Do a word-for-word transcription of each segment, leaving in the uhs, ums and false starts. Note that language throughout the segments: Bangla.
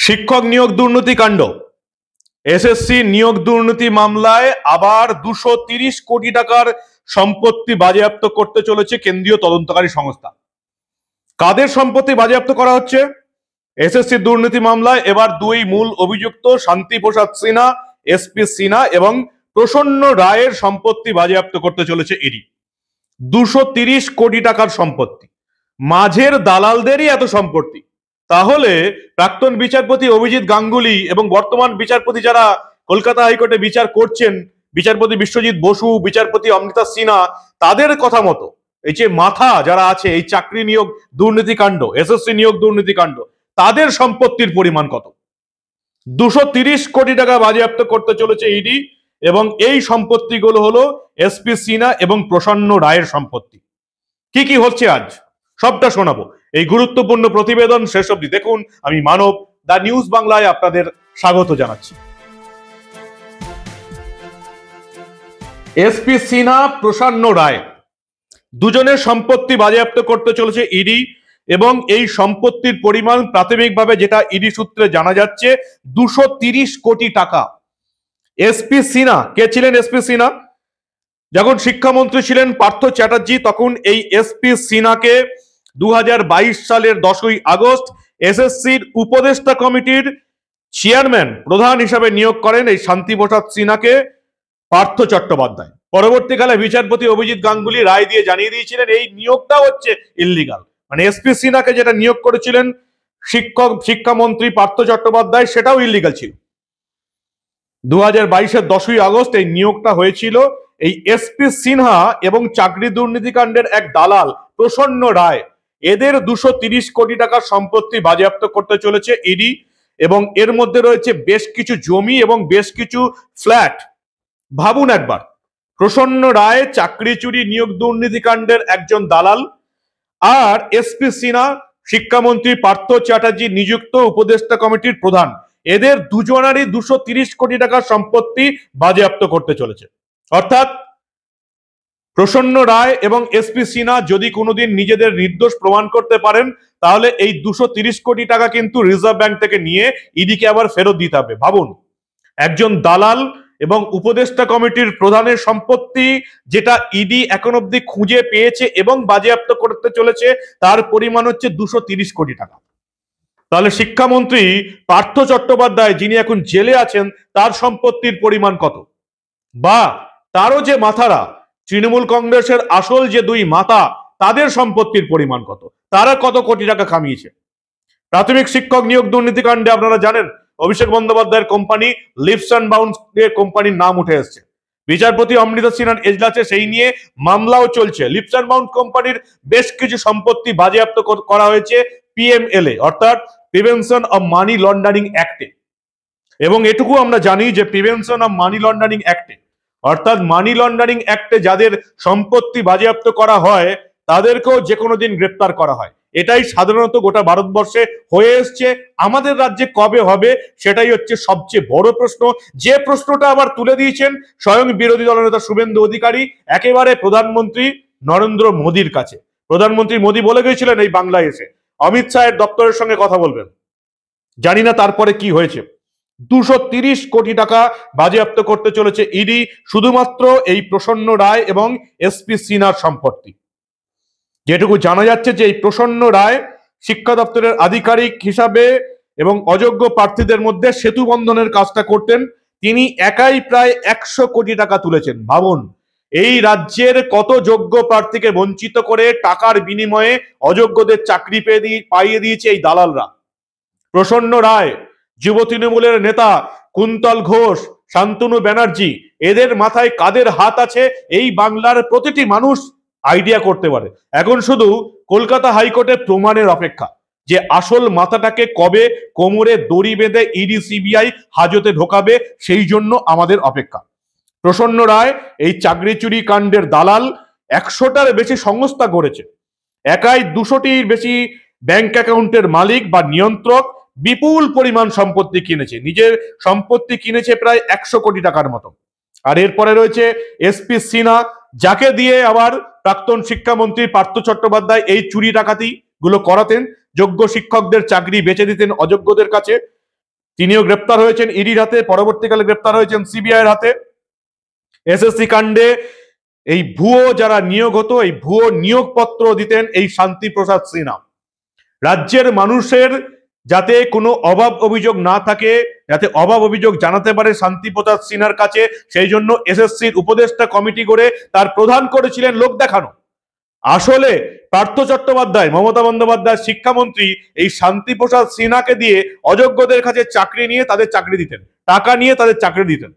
শিক্ষক নিয়োগ দুর্নীতি কাণ্ড। এসএসসি নিয়োগ দুর্নীতি মামলায় আবার দুশো তিরিশ কোটি টাকার সম্পত্তি বাজেয়াপ্ত করতে চলেছে কেন্দ্রীয় তদন্তকারী সংস্থা। কাদের সম্পত্তি বাজেয়াপ্ত করা হচ্ছে? এসএসসি দুর্নীতি মামলায় এবার দুই মূল অভিযুক্ত শান্তি প্রসাদ সিনহা, এসপি সিনহা এবং প্রসন্ন রায়ের সম্পত্তি বাজেয়াপ্ত করতে চলেছে ইডি। দুশো তিরিশ কোটি টাকার সম্পত্তি, মাঝের দালালদেরই এত সম্পত্তি। তাহলে প্রাক্তন বিচারপতি অভিজিৎ গাঙ্গুলি এবং বর্তমান বিচারপতি যারা কলকাতা হাইকোর্টে বিচার করছেন, বিচারপতি বিশ্বজিৎ বসু, বিচারপতি অমৃতা সিনহা, তাদের কথা মতো এই যে মাথা যারা আছে এই চাকরি নিয়োগ দুর্নীতিকাণ্ড, এসএসসি নিয়োগ দুর্নীতিকাণ্ড, তাদের সম্পত্তির পরিমাণ কত? দুশো তিরিশ কোটি টাকা বাজেয়াপ্ত করতে চলেছে ইডি এবং এই সম্পত্তিগুলো হলো এসপি সিনহা এবং প্রসন্ন রায়ের সম্পত্তি। কি কি হচ্ছে আজ সবটা শোনাবো। এই গুরুত্বপূর্ণ প্রতিবেদন শেষ অবধি দেখুন। আমি মানব, দা নিউজ বাংলায় আপনাদের স্বাগত জানাচ্ছি। এসপি সিনহা, প্রসন্ন রায় দুজনের সম্পত্তি বাজেয়াপ্ত করতে চলেছে ইডি এবং এই সম্পত্তির পরিমাণ প্রাথমিকভাবে যেটা ইডি সূত্রে জানা যাচ্ছে দুশো তিরিশ কোটি টাকা। এসপি সিনহা কে ছিলেন? এসপি সিনহা যখন শিক্ষামন্ত্রী ছিলেন পার্থ চ্যাটার্জি, তখন এই এসপি সিনহাকে দু হাজার বাইশ সালের দশই আগস্ট এসএসসির উপদেষ্টা কমিটির চেয়ারম্যান প্রধান হিসাবে নিয়োগ করেন এই শান্তি প্রসাদ সিনহাকে পার্থ চট্টোপাধ্যায়। পরবর্তীকালে বিচারপতি অভিজিৎ গাঙ্গুলি রায় দিয়ে জানিয়ে দিয়েছিলেন এই নিয়োগটা হচ্ছে ইল্লিগাল। মানে এসপি সিনহাকে যেটা নিয়োগ করেছিলেন শিক্ষক শিক্ষামন্ত্রী পার্থ চট্টোপাধ্যায়, সেটাও ইল্লিগাল ছিল। দু হাজার বাইশের দশই আগস্ট এই নিয়োগটা হয়েছিল এই এসপি সিনহা এবং চাকরি দুর্নীতিকাণ্ডের এক দালাল প্রসন্ন রায়, এদের দুশো তিরিশ কোটি টাকার সম্পত্তি বাজেয়াপ্ত করতে চলেছে ইডি এবং এর মধ্যে রয়েছে বেশ কিছু জমি এবং বেশ কিছু ফ্ল্যাট। ভাবুন একবার, প্রসন্ন রায় চাকরি চুরি নিয়োগ দুর্নীতিকাণ্ডের একজন দালাল, আর এসপি সিনহা শিক্ষামন্ত্রী পার্থ চ্যাটার্জি নিযুক্ত উপদেষ্টা কমিটির প্রধান, এদের দুজনারই দুশো তিরিশ কোটি টাকার সম্পত্তি বাজেয়াপ্ত করতে চলেছে। অর্থাৎ প্রসন্ন রায় এবং এসপি সিনহা যদি কোনোদিন নিজেদের নির্দোষ প্রমাণ করতে পারেন, তাহলে এই দুশো তিরিশ কোটি টাকা কিন্তু রিজার্ভ ব্যাংক থেকে নিয়ে ইডিকে আবার ফেরত দিতে হবে। ভাবুন, একজন দালাল এবং উপদেষ্টা কমিটির প্রধানের সম্পত্তি যেটা ইডি এখন অব্দি খুঁজে পেয়েছে এবং বাজেয়াপ্ত করতে চলেছে, তার পরিমাণ হচ্ছে দুশো তিরিশ কোটি টাকা। তাহলে শিক্ষামন্ত্রী পার্থ চট্টোপাধ্যায় যিনি এখন জেলে আছেন, তার সম্পত্তির পরিমাণ কত? বা তারও যে মাথারা, তৃণমূল কংগ্রেসের আসল যে দুই মাথা, তাদের সম্পত্তির পরিমাণ কত? তারা কত কোটি টাকা কামিয়েছে? প্রাথমিক শিক্ষক নিয়োগ দুর্নীতিকাণ্ডে আপনারা জানেন অভিষেক বন্দ্যোপাধ্যায়ের কোম্পানি লিপস অ্যান্ড বাউন্স কোম্পানির নাম উঠে এসছে। বিচারপতি অমৃতা সিনহার এজলাসে সেই নিয়ে মামলাও চলছে। লিপস অ্যান্ড বাউন্স কোম্পানির বেশ কিছু সম্পত্তি বাজেয়াপ্ত করা হয়েছে পিএমএলএ অর্থাৎ প্রিভেনশন অফ মানি লন্ডারিং অ্যাক্টে। এবং এটুকু আমরা জানি যে প্রিভেনশন অফ মানি লন্ডারিং অ্যাক্টে অর্থাৎ মানি লন্ডারিং অ্যাক্টে যাদের সম্পত্তি বাজেয়াপ্ত করা হয় তাদেরকেও যে কোনো দিন গ্রেপ্তার করা হয়। এটাই সাধারণত গোটা ভারতবর্ষে হয়ে এসছে। আমাদের রাজ্যে কবে হবে সেটাই হচ্ছে সবচেয়ে বড় প্রশ্ন, যে প্রশ্নটা আবার তুলে দিয়েছেন স্বয়ং বিরোধী দলনেতা শুভেন্দু অধিকারী একেবারে প্রধানমন্ত্রী নরেন্দ্র মোদীর কাছে। প্রধানমন্ত্রী মোদী বলে গিয়েছিলেন এই বাংলায় এসে অমিত শাহের দপ্তরের সঙ্গে কথা বলবেন। জানি না তারপরে কি হয়েছে। দুশো তিরিশ কোটি টাকা বাজেয়াপ্ত করতে চলেছে ইডি শুধুমাত্র এই প্রসন্ন রায় এবং এসপি সিনহার সম্পত্তি। যেটুকু জানা যাচ্ছে যে এই প্রসন্ন রায় শিক্ষা দপ্তরের আধিকারিক হিসাবে এবং অযোগ্য প্রার্থীদের মধ্যে সেতু বন্ধনের কাজটা করতেন। তিনি একাই প্রায় একশো কোটি টাকা তুলেছেন। ভাবুন, এই রাজ্যের কত যোগ্য প্রার্থীকে বঞ্চিত করে টাকার বিনিময়ে অযোগ্যদের চাকরি পেয়ে দিয়ে পাইয়ে দিয়েছে এই দালালরা। প্রসন্ন রায়, যুব তৃণমূলের নেতা কুন্তল ঘোষ, শান্তনু ব্যানার্জি, এদের মাথায় কাদের হাত আছে এই বাংলার প্রতিটি মানুষ আইডিয়া করতে পারে। এখন শুধু কলকাতা হাইকোর্টের প্রমাণের অপেক্ষা যে আসল মাথাটাকে কবে কোমরে দড়ি বেঁধে ইডি সিবিআই হাজতে ঢোকাবে, সেই জন্য আমাদের অপেক্ষা। প্রসন্ন রায় এই চাকরি চুরি কাণ্ডের দালাল, একশোটার বেশি সংস্থা গড়েছে, একাই দুশোটির বেশি ব্যাংক অ্যাকাউন্টের মালিক বা নিয়ন্ত্রক, বিপুল পরিমাণ সম্পত্তি কিনেছে, নিজের সম্পত্তি কিনেছে প্রায় একশো কোটি টাকার মতো। আর এরপরে রয়েছে এসপি সিনহা, যাকে দিয়ে আবার প্রাক্তন শিক্ষামন্ত্রী পার্থ চট্টোপাধ্যায় এই চুরি ডাকাতি গুলো করাতেন, যোগ্য শিক্ষকদের চাকরি বেচে দিতেন অযোগ্যদের কাছে। তিনিও গ্রেপ্তার হয়েছেন ইডির হাতে, পরবর্তীকালে গ্রেপ্তার হয়েছেন সিবিআই এর হাতে। এসএসসি কাণ্ডে এই ভুয়ো যারা নিয়োগ হতো, এই ভুয়ো নিয়োগপত্র দিতেন এই শান্তি প্রসাদ সিনহা। রাজ্যের মানুষের যাতে কোনো অভাব অভিযোগ না থাকে, যাতে অভাব অভিযোগ জানাতে পারে শান্তি প্রসাদ সিনহার কাছে, সেই জন্য এসএসসির উপদেষ্টা কমিটি করে তার প্রধান করেছিলেন লোক দেখানো। আসলে পার্থ চট্টোপাধ্যায়, মমতা বন্দ্যোপাধ্যায় শিক্ষামন্ত্রী এই শান্তি প্রসাদ সিনহাকে দিয়ে অযোগ্যদের কাছে চাকরি নিয়ে তাদের চাকরি দিতেন, টাকা নিয়ে তাদের চাকরি দিতেন।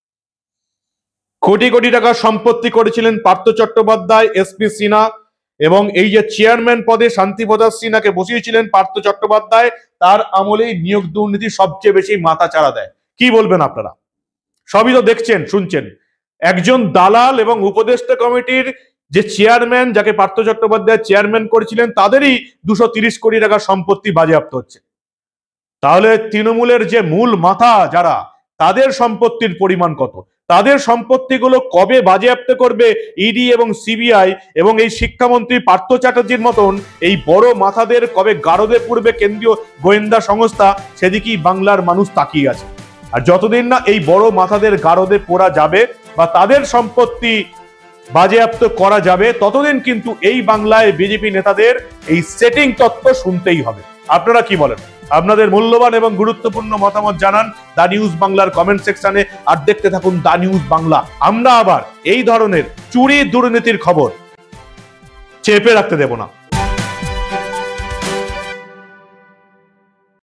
কোটি কোটি টাকার সম্পত্তি করেছিলেন পার্থ চট্টোপাধ্যায়, এসপি সিনহা, এবং এই যে চেয়ারম্যান পদে শান্তি প্রসাদ সিনহাকে বসিয়েছিলেন পার্থ চট্টোপাধ্যায়, তার আমলেই নিয়োগ দুর্নীতি সবচেয়ে বেশি মাথা চাড়া দেয়। কি বলবেন আপনারা? সবই তো দেখছেন, শুনছেন। একজন দালাল এবং উপদেষ্টা কমিটির যে চেয়ারম্যান, যাকে পার্থ চট্টোপাধ্যায় চেয়ারম্যান করেছিলেন, তাদেরই দুশো তিরিশ কোটি টাকার সম্পত্তি বাজেয়াপ্ত হচ্ছে। তাহলে তৃণমূলের যে মূল মাথা যারা, তাদের সম্পত্তির পরিমাণ কত? তাদের সম্পত্তিগুলো কবে বাজেয়াপ্ত করবে ইডি এবং সিবিআই, এবং এই শিক্ষামন্ত্রী পার্থ চ্যাটার্জির মতন এই বড় মাথাদের কবে গারদে পূর্বে কেন্দ্রীয় গোয়েন্দা সংস্থা, সেদিকেই বাংলার মানুষ তাকিয়ে আছে। আর যতদিন না এই বড় মাথাদের গারদে পড়া যাবে বা তাদের সম্পত্তি বাজেয়াপ্ত করা যাবে, ততদিন কিন্তু এই বাংলায় বিজেপি নেতাদের এই সেটিং তত্ত্ব শুনতেই হবে। আপনারা কি বলেন? আপনাদের মূল্যবান এবং গুরুত্বপূর্ণ মতামত জানান দা নিউজ বাংলার কমেন্ট সেকশনে। আর দেখতে থাকুন দা নিউজ বাংলা। আমরা আবার এই ধরনের চুরি দুর্নীতির খবর চেপে রাখতে দেব না।